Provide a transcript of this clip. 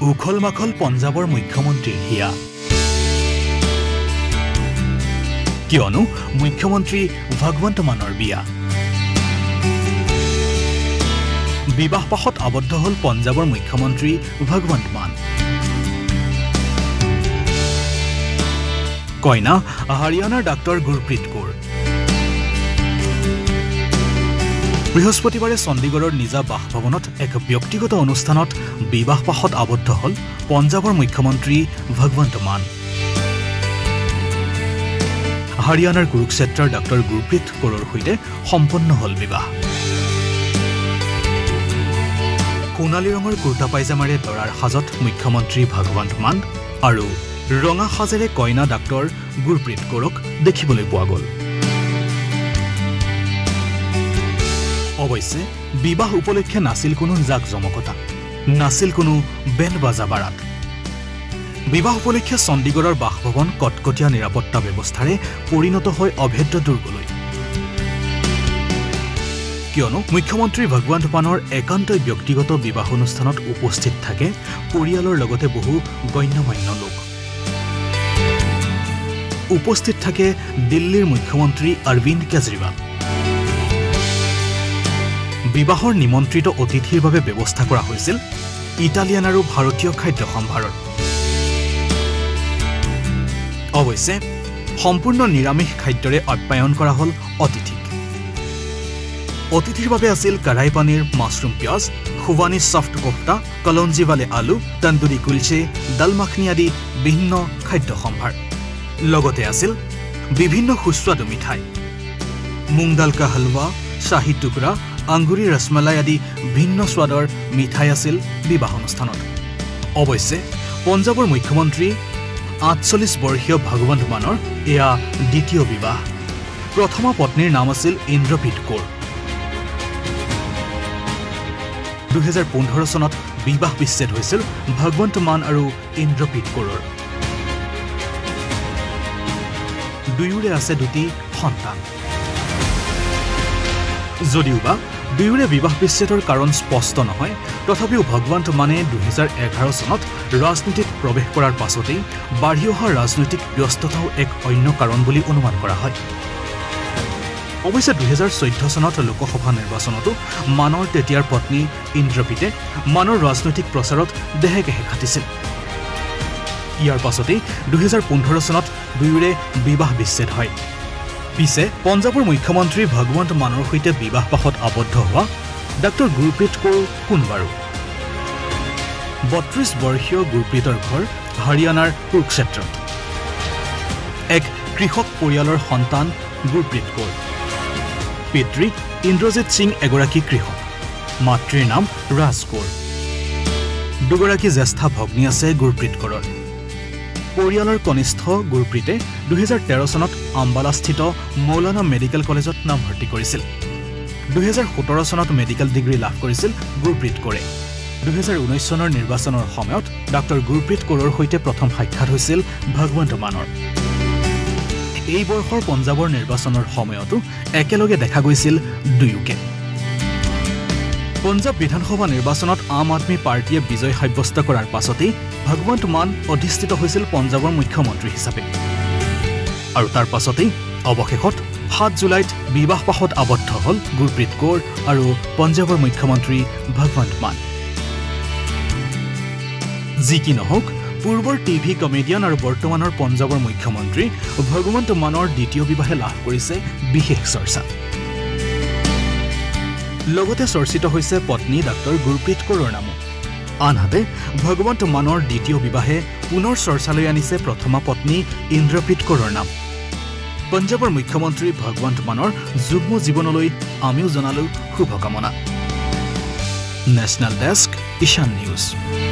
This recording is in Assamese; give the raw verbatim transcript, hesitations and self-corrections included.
উখল মাখল পঞ্জাবৰ মুখ্যমন্ত্ৰীৰ হিয়া কিয়নো মুখ্যমন্ত্ৰী ভগৱন্ত মানৰ বিয়া বিবাহ পাশত আবদ্ধ হল পঞ্জাবৰ মুখ্যমন্ত্ৰী ভগৱন্ত মান কইনা হাৰিয়ানাৰ ডাক্তৰ গুৰপ্ৰীত কৌৰ বৃহস্পতিবাৰে চণ্ডীগড়ৰ নিজা বাসভৱনত এক ব্যক্তিগত অনুষ্ঠানত বিবাহ পাশত আবদ্ধ হল পঞ্জাবৰ মুখ্যমন্ত্ৰী ভগৱন্ত মান হাৰিয়ানাৰ কুৰুক্ষেত্ৰৰ ডাক্তৰ গুৰপ্ৰীত কৌৰৰ সৈতে সম্পন্ন হল বিবাহ সোণালী ৰঙৰ কুৰ্তা পাইজামাৰে দৰাৰ সাজত মুখ্যমন্ত্ৰী ভগৱন্ত মান আৰু ৰঙা সাজেৰে কইনা ডাক্তৰ গুৰপ্ৰীত কৌৰক দেখিবলৈ পোৱা গ'ল অৱশ্যে বিবাহ উপলক্ষে নাছিল কোনো জাকজমকতা নাছিল কোনো বেণ্ড বাজা বাৰাত বিবাহ উপলক্ষে চণ্ডীগড়ৰ বাসভৱন কটকটীয়া নিৰাপত্তা ব্যৱস্থাৰে পৰিণত হয় অভেদ্য দুৰ্গলৈ কিয়নো মুখ্যমন্ত্ৰী ভগৱন্ত মানৰ একান্তই ব্যক্তিগত বিবাহ অনুষ্ঠানত উপস্থিত থাকে পৰিয়ালৰ লগতে বহু গণ্যমান্য লোক উপস্থিত থাকে দিল্লীৰ মুখ্যমন্ত্ৰী অৰবিন্দ কেজৰিৱাল বিবাহৰ নিমন্ত্ৰিত অতিথিৰ বাবে ব্যৱস্থা কৰা হৈছিল ইটালিয়ান আৰু ভাৰতীয় খাদ্য সম্ভাৰৰ অৱশ্যে সম্পূৰ্ণ নিৰামিষ খাদ্যৰে আপ্যায়ন কৰা হল অতিথিক অতিথিৰ বাবে আছিল কঢ়াই পনীৰ মাছৰুম পিয়াজ খুৱানী সফ্ট কোফতা কলঞ্জি वाले আলু তন্দুৰী কুলচে দাল মাখনি আদি বিভিন্ন খাদ্য সম্ভাৰ লগতে আছিল বিভিন্ন সুস্বাদু মিঠাই মুং দাল কা হালৱা শাহী টুকৰা আঙ্গুৰি ৰসমালাই আদি ভিন্ন স্বাদৰ মিঠাই আছিল বিবাহ অনুষ্ঠানত অৱশ্যে পঞ্জাবৰ মুখ্যমন্ত্ৰী আঠচল্লিশ বৰ্ষীয় ভগৱন্ত মানৰ এয়া দ্বিতীয় বিবাহ প্ৰথম পত্নীৰ নাম আছিল ইন্দ্ৰপ্ৰীত কৌৰ দুই হাজাৰ পোন্ধৰ চনত বিবাহ বিচ্ছেদ হৈছিল ভগৱন্ত মান আৰু ইন্দ্ৰপ্ৰীত কৌৰৰ দুয়োৰে আছে দুটি সন্তান যদিওবা দুয়োৰে বিবাহ বিচ্ছেদৰ কাৰণ স্পষ্ট নহয় তথাপিও ভগৱন্ত মানে দুই হাজাৰ এঘাৰ চনত ৰাজনীতিত প্ৰৱেশ কৰাৰ পাছতেই বাঢ়ি অহা ৰাজনৈতিক ব্যস্ততাও এক অন্য কাৰণ বুলি অনুমান কৰা হয় অৱশ্যে দুই হাজাৰ চৈধ্য চনত লোকসভা নিৰ্বাচনতো মানৰ তেতিয়াৰ পত্নী ইন্দ্ৰপ্ৰীতে মানৰ ৰাজনৈতিক প্ৰচাৰত দেহে কেহে খাটিছিল ইয়াৰ পাছতেই দুই হাজাৰ পোন্ধৰ চনত দুয়োৰে বিবাহ বিচ্ছেদ হয় পিছে পঞ্জাবৰ মুখ্যমন্ত্ৰী ভগৱন্ত মানৰ সৈতে বিবাহ পাশত আবদ্ধ হোৱা ডাক্তৰ গুৰপ্ৰীত কৌৰ কোন বাৰু বত্ৰিশ বৰ্ষীয় গুৰপ্ৰীতৰ ঘৰ হাৰিয়ানাৰ কুৰুক্ষেত্ৰত এক কৃষক পৰিয়ালৰ সন্তান গুৰপ্ৰীত কৌৰ পিতৃ ইন্দ্ৰজিৎ সিং এগৰাকী কৃষক মাতৃৰ নাম ৰাজ কৌৰ দুগৰাকী জ্যেষ্ঠ ভগ্নী আছে গুৰপ্ৰীত কৌৰৰ পৰিয়ালৰ কনিষ্ঠ গুৰপ্ৰীতে দুই হাজাৰ তেৰ চনত আম্বালাস্থিত মৌলানা মেডিকেল কলেজত নামভৰ্তি কৰিছিল দুই হাজাৰ সোতৰ চনত মেডিকেল ডিগ্ৰী লাভ কৰিছিল গুৰপ্ৰীত কৌৰে দুই হাজাৰ ঊনৈশ চনৰ নিৰ্বাচনৰ সময়ত ডাক্তৰ গুৰপ্ৰীত কৌৰৰ সৈতে প্ৰথম সাক্ষাৎ হৈছিল ভগৱন্ত মানৰ এই বৰ্ষৰ পঞ্জাবৰ নিৰ্বাচনৰ সময়তো একেলগে দেখা গৈছিল দুয়োকে পঞ্জাব বিধানসভা নিৰ্বাচনত আম আদমি পাৰ্টিয়ে বিজয় সাব্যস্ত কৰাৰ পাছতেই ভগৱন্ত মান অধিষ্ঠিত হৈছিল পঞ্জাবৰ মুখ্যমন্ত্ৰী হিচাপে আৰু তাৰ পাছতেই অৱশেষত সাত জুলাইত বিবাহ পাশত আবদ্ধ হল গুৰপ্ৰীত কৌৰ আৰু পঞ্জাবৰ মুখ্যমন্ত্ৰী ভগৱন্ত মান যি কি নহওক পূৰ্বৰ টিভি কমেডিয়ান আৰু বৰ্তমানৰ পঞ্জাবৰ মুখ্যমন্ত্ৰী ভগৱন্ত মানৰ দ্বিতীয় বিবাহে লাভ কৰিছে বিশেষ চৰ্চা লগতে চৰ্চিত হৈছে পত্নী ডাক্তৰ গুৰপ্ৰীত কৌৰৰ নামো আনহাতে ভগৱন্ত মানৰ দ্বিতীয় বিবাহে পুনৰ চৰ্চালৈ আনিছে প্ৰথমা পত্নী ইন্দ্ৰপ্ৰীত কৌৰৰ নাম পঞ্জাবৰ মুখ্যমন্ত্ৰী ভগৱন্ত মানৰ যুগ্ম জীৱনলৈ আমিও জনালো শুভকামনা নেশ্যনেল ডেস্ক ইশান নিউজ।